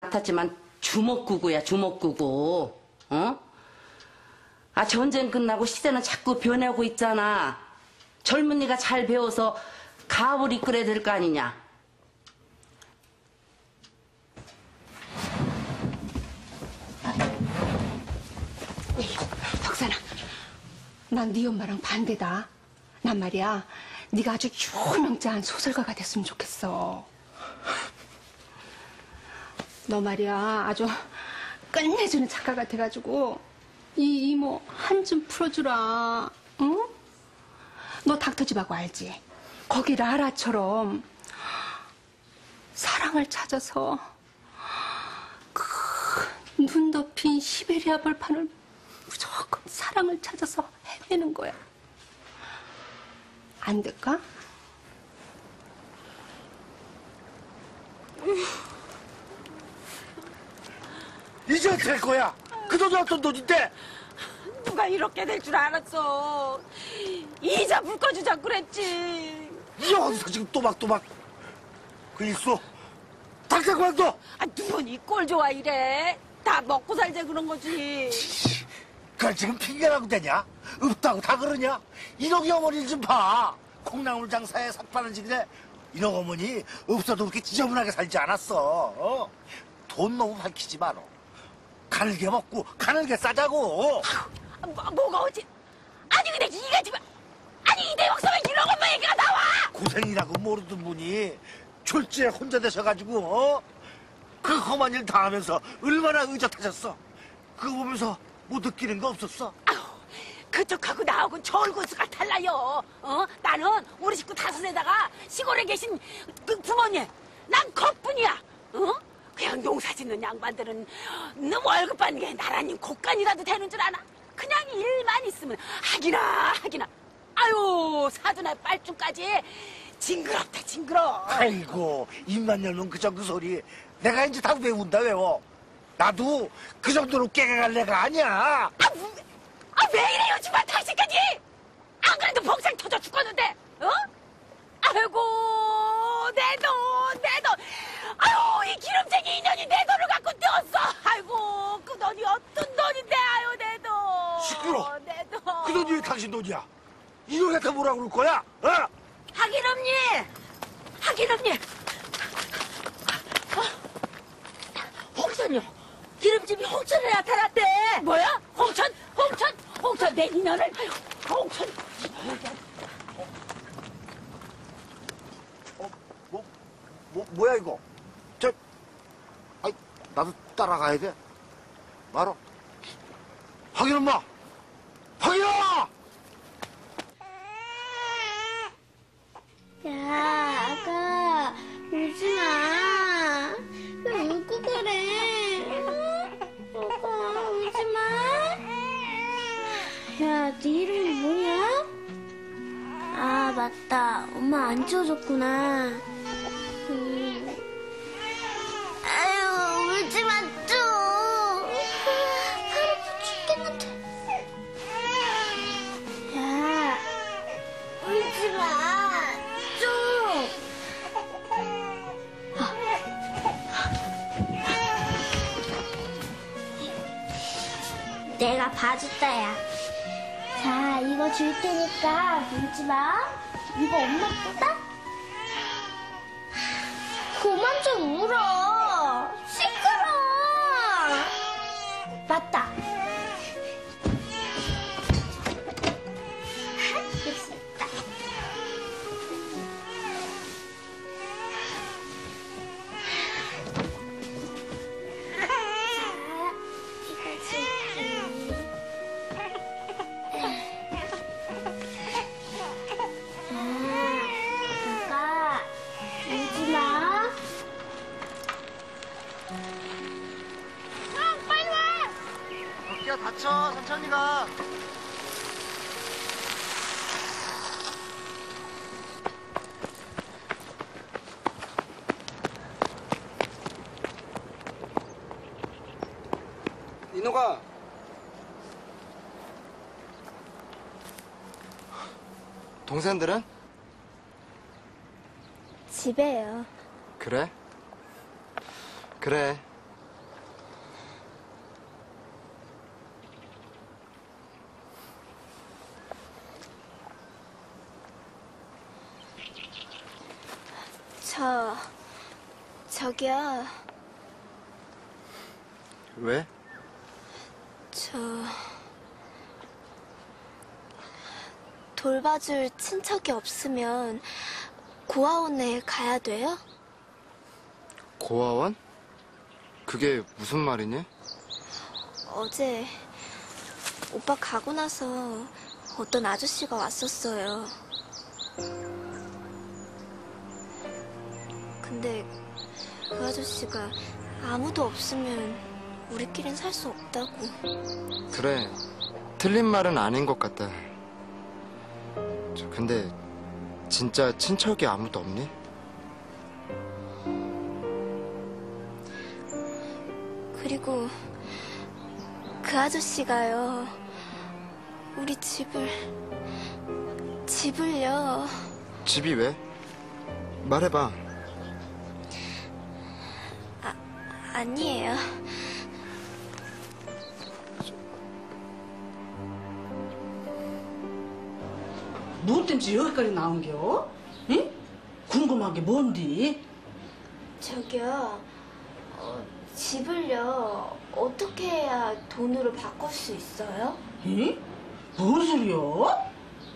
같았지만 주먹구구야, 주먹구구. 어? 아, 전쟁 끝나고 시대는 자꾸 변하고 있잖아. 젊은이가 잘 배워서 가업을 이끌어야 될 거 아니냐. 덕산아, 난 네 엄마랑 반대다. 난 말이야, 네가 아주 유명한 소설가가 됐으면 좋겠어. 너 말이야, 아주 끝내주는 작가가 돼가지고 이 이모 한 좀 풀어주라. 응? 너 닥터집하고 알지? 거기 라라처럼 사랑을 찾아서 그 눈 덮인 시베리아 벌판을 무조건 사랑을 찾아서 헤매는 거야. 안 될까? 이제 어떻게 할 거야? 그 돈이 어떤 돈인데? 누가 이렇게 될 줄 알았어. 이자 묶어주자고 그랬지. 이 어디서 지금 또박또박 그 일수 당장 관둬. 아, 누군 이 꼴 좋아 이래. 다 먹고 살자 그런 거지. 그걸 지금 핑계라고 되냐? 없다고 다 그러냐? 인옥이 어머니를 좀 봐. 콩나물 장사에 삭바는 지근에 인옥 어머니 없어도 그렇게 지저분하게 살지 않았어. 어? 돈 너무 밝히지 마라. 가늘게 먹고 가늘게 싸자고. 뭐가 어찌. 아니 근데 이가 지금. 아니 이 대목섬에 이런 것만 얘기가 나와. 고생이라고 모르던 분이 졸지에 혼자 되셔가지고 어? 그 험한 일 다 하면서 얼마나 의젓하셨어. 그거 보면서 못 느끼는 거 없었어? 아우, 그쪽하고 나하고는 절군수가 달라요. 어? 나는 우리 식구 다섯에다가 시골에 계신 그 부모님, 난 겉뿐이야. 어? 그냥 농사 짓는 양반들은 너 월급 받는 게 나라님 곡간이라도 되는 줄 아나? 그냥 일만 있으면 하기나. 아유, 사돈의 빨중까지 징그럽다, 징그러. 아이고, 입만 열면 그저 그 소리. 내가 이제 다 외운다, 외워. 나도 그 정도로 깨갱할 애가 아니야. 왜 이래요, 정말 당신까지? 안 그래도 봉상 터져 죽었는데, 어? 아이고, 내 돈. 아유, 이 기름쟁이 인연이 내 돈을 갖고 뛰었어. 아이고, 그 돈이 어떤 돈인데, 아유, 내 돈. 시끄러. 내 돈. 그 돈이 왜 당신 돈이야? 이거 갖다 뭐라 그럴 거야? 어? 하기름님. 홍천이요. 기름집이 홍천에 나타났대. 뭐야? 홍천 내 인연을. 홍천. 뭐야 이거? 아이, 나도 따라가야 돼. 말어. 확인 엄마. 확인아! 야, 아가, 울지 마. 왜 울고 그래? 아가, 울지 마. 야, 네 이름이 뭐야? 아, 맞다. 엄마 안 지워줬구나. 아유, 울지 마, 좀. 사람 죽겠는데. 야, 울지 마. 좀. 내가 봐줬다, 야. 자, 이거 줄 테니까 울지 마. 이거 엄마 거다? 그만 좀 울어. 시끄러. 맞다. 됐다. 아가, 울지 마. 형, 빨리 와. 덕기야 다쳐. 천천히 가. 인호가 동생들은? 집에요. 그래? 그래. 저기요. 왜? 돌봐줄 친척이 없으면 고아원에 가야 돼요? 고아원? 그게 무슨 말이니? 어제 오빠 가고 나서 어떤 아저씨가 왔었어요. 근데 그 아저씨가 아무도 없으면 우리끼린 살 수 없다고. 그래, 틀린 말은 아닌 것 같다. 근데 진짜 친척이 아무도 없니? 그리고 그 아저씨가요, 우리 집을요. 집이 왜? 말해봐. 아니에요. 무엇 때문에 여기까지 나온겨? 응? 궁금한 게 뭔디? 저기요, 집을요, 어떻게 해야 돈으로 바꿀 수 있어요? 응? 뭔 소리야?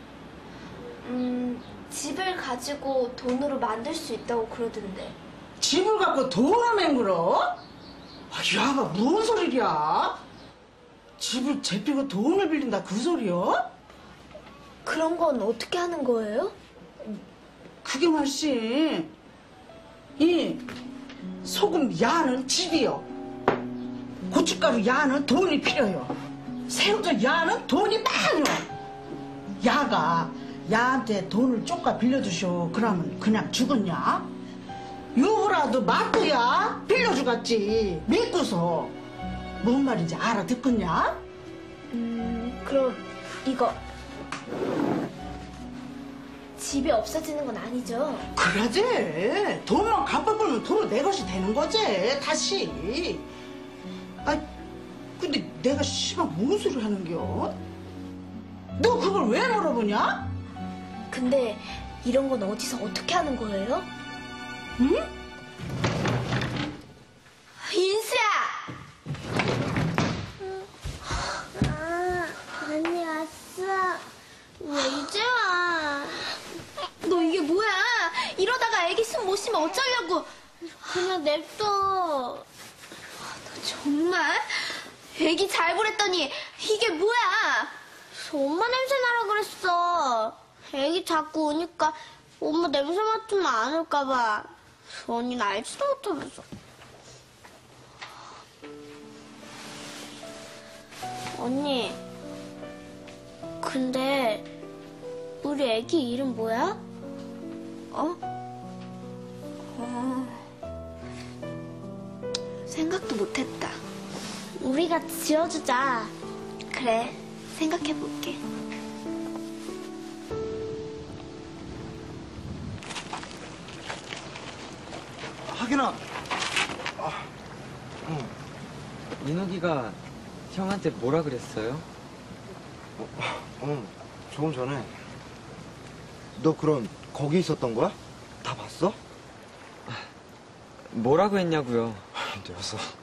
집을 가지고 돈으로 만들 수 있다고 그러던데. 집을 갖고 돈을 맹글어? 아, 야가 뭔 소리야? 집을 제피고 돈을 빌린다 그 소리야? 그런 건 어떻게 하는 거예요? 그게 말씨 이 소금 야는 집이요, 고춧가루 야는 돈이 필요해요, 새우젓 야는 돈이 많요. 야가 야한테 돈을 쪼까 빌려주쇼 그러면 그냥 죽었냐? 요거라도 맞고야 빌려주겠지. 믿고서. 뭔 말인지 알아듣겠냐? 그럼 이거 집이 없어지는 건 아니죠? 그러지. 돈만 갚아보면 도로 내 것이 되는 거지 다시. 아 근데 내가 씨발 뭔 소리 하는겨? 너 그걸 왜 물어보냐? 근데 이런 건 어디서 어떻게 하는 거예요? 응? 인수야! 언니 왔어. 왜 이제 와? 너 이게 뭐야? 이러다가 애기 숨 못 쉬면 어쩌려고? 그냥 냅둬. 너 정말? 애기 잘 보랬더니 이게 뭐야? 엄마 냄새 나라 그랬어. 애기 자꾸 우니까 엄마 냄새 맡으면 안 올까봐. 언니는 알지도 못하면서. 언니, 근데 우리 애기 이름 뭐야? 생각도 못했다. 우리가 지어주자. 그래, 생각해볼게. 하긴아. 민욱이가 형한테 뭐라 그랬어요? 조금 전에. 너 그럼 거기 있었던 거야? 다 봤어? 뭐라고 했냐고요? 녀석.